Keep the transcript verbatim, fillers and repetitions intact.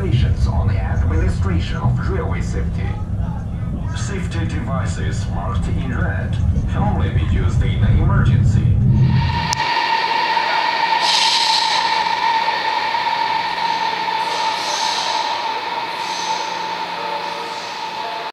Congratulations on the administration of railway safety. Safety devices marked in red can only be used in an emergency.